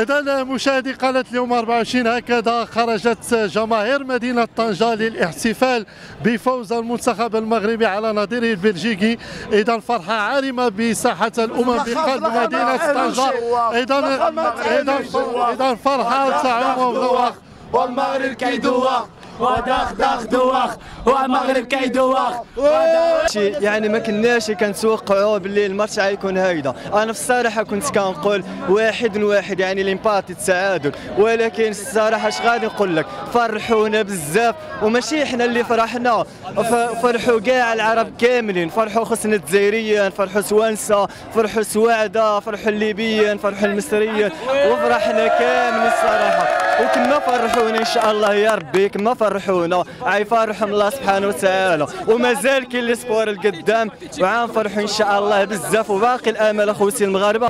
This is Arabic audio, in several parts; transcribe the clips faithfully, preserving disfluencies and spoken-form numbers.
إذا مشاهدي قناة اليوم أربعة وعشرين، هكذا خرجت جماهير مدينة طنجة للاحتفال بفوز المنتخب المغربي على نظيره البلجيكي. إذا فرحة عارمة بساحة الأمم بقلب مدينة طنجة. إذا إذا إذا فرحة تعم بذوق والمغرب كيدوخ ودخ دخ دوخ والمغرب كيدوخ. يعني ما كناش كنتوقعوا باللي الماتش غيكون هكذا. انا في الصراحه كنت كنقول واحد واحد يعني ليمباتي التعادل، ولكن الصراحه اش غادي نقول لك، فرحونا بزاف وماشي حنا اللي فرحنا، فرحوا كاع العرب كاملين، فرحوا خصنا الجزائريين، فرحوا توانسه، فرحوا سواعده، فرحوا الليبيين، فرحوا المصريين، وفرحنا كاملين الصراحه. وكما فرحونا ان شاء الله يا ربي كما فرحونا غيفرحهم الله سبحانه وتعالى، ومازال كاين لي سبور القدام وغنفرحوا ان شاء الله بزاف، وباقي الامل اخوتي المغاربه.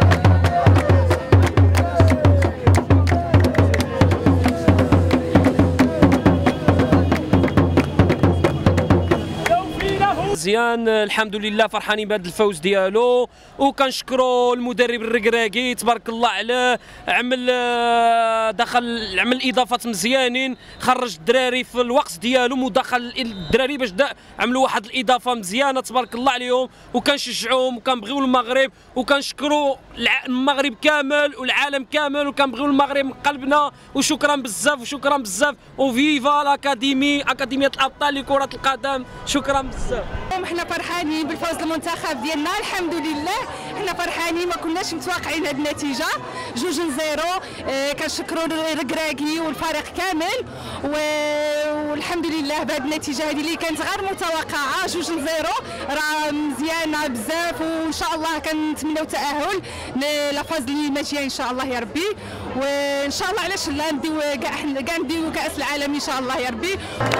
مزيان الحمد لله، فرحانين بهذا الفوز ديالو، وكنشكروا المدرب الركراكي تبارك الله عليه، عمل دخل عمل اضافات مزيانين، خرج الدراري في الوقت ديالهم ودخل الدراري باش عملوا واحد الاضافه مزيانه تبارك الله عليهم، وكنشجعوهم وكنبغيو المغرب، وكنشكروا المغرب كامل والعالم كامل، وكنبغيو المغرب من قلبنا. وشكرا بزاف وشكرا بزاف، وفيفا الاكاديمي اكاديميه الابطال لكره القدم، شكرا بزاف. احنا فرحانين بالفوز المنتخب ديالنا الحمد لله، احنا فرحانين ما كناش متوقعين هذه النتيجه جوج لزيرو. اه كنشكروا الركراكي والفريق كامل، والحمد لله بهذه النتيجه هذه اللي كانت غير متوقعه جوج لزيرو، راه مزيانه بزاف، وان شاء الله كنتمناو التاهل لفاز اللي ماشيه ان شاء الله يا ربي، وان شاء الله علاش لا نديو كاع كاع نديو كاس العالم ان شاء الله يا ربي.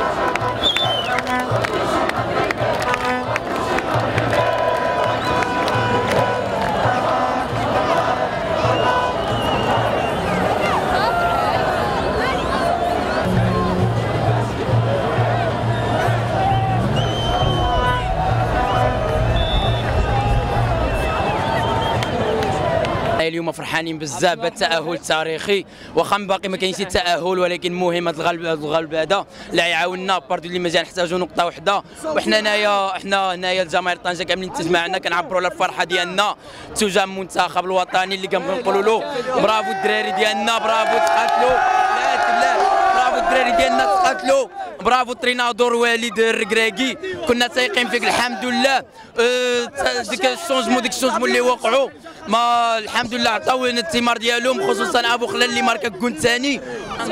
اليوم فرحانين بزاف بالتأهل التاريخي، واخا باقي ما كاينش التأهل، ولكن مهم هذا الغلب الغلب هذا اللي غيعاوننا باردو اللي مازال نحتاجوا نقطة واحدة. وحنا هنايا حنا هنايا الجماهير طنجة كاملين تجمعنا كنعبروا على الفرحة ديالنا تجاه المنتخب الوطني اللي كنبغيو نقولوا له برافو الدراري ديالنا، برافو تقاتلوا، لا لا برافو الدراري ديالنا تقاتلوا، برافو الترينادور والد الركراكي، كنا تايقين فيك الحمد لله. أه ديك الشونجمون ديك الشونجمون اللي وقعوا ما الحمد لله عطاو الثمار ديالهم، خصوصا ابو خلال اللي ماركا الجون الثاني.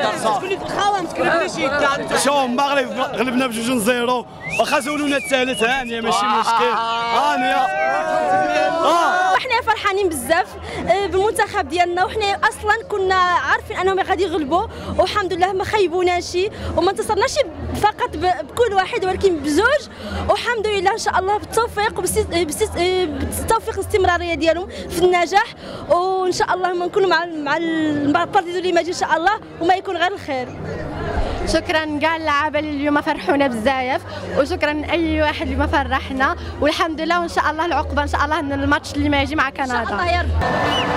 شوف المغرب غلبنا بجوج لزيرو، واخا زولونا الثالث هانيه ماشي مشكل هانيه. اه احنا فرحانين بزاف بالمنتخب ديالنا، وحنا اصلا كنا عارفين انهم غادي يغلبوا، والحمد لله ما خيبوناش وما انتصرناش فقط بكل واحد ولكن بزوج، والحمد لله ان شاء الله بالتوفيق بالتوفيق الاستمراريه ديالهم في النجاح، وان شاء الله ما نكونوا مع مع البارتيزو اللي ماجي ان شاء الله وما يكون غير الخير. شكرا كاع اللعابه اللي اليوم فرحونا بزاف، وشكرا اي واحد اللي ما فرحنا، والحمد لله، وان شاء الله العقبه ان شاء الله الماتش اللي ما يجي مع كندا ان شاء الله يا رب.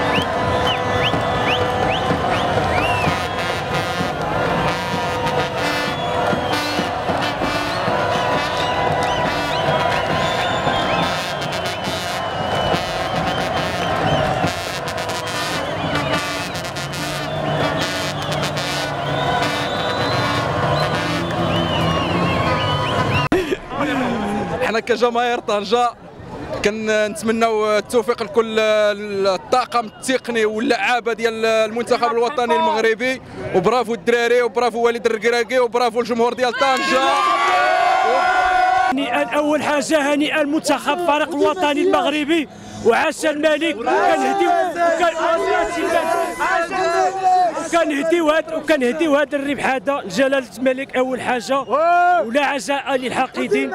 احنا كجماهير طنجة كنتمناو التوفيق لكل الطاقم التقني واللعابه ديال المنتخب الوطني المغربي، وبرافو الدراري وبرافو والد الركراكي وبرافو الجمهور ديال طنجة. هنيئا اول حاجه هنيئا المنتخب فريق الوطني المغربي، وعاش الملك. وكنهديو وكنهديو هذا وكنهديو هذا الربح هذا لجلاله الملك اول حاجه، ولا عزاء للحاقدين.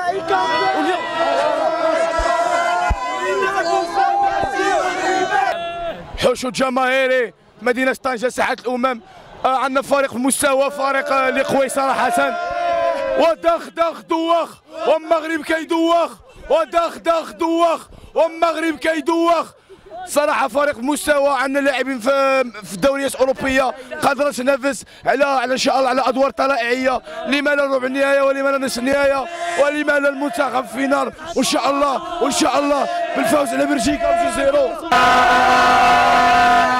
حشود جماهيري مدينه طنجة ساحه الامم، آه عندنا فريق في مستوى، فريق آه اللي قوي صراحه، ودخ دخ دوخ والمغرب كيدوخ، ودخ دخ دوخ والمغرب كيدوخ. صراحه فريق مستوى، عندنا لاعبين في في الدوريات الاوروبيه قادره تنافس على على ان شاء الله على ادوار طلائعيه، لما لا ربع النهايه ولما لا نصف النهايه ولما لا المنتخب في نار، وان شاء الله وان شاء الله بالفوز على بلجيكا بجوج صفر.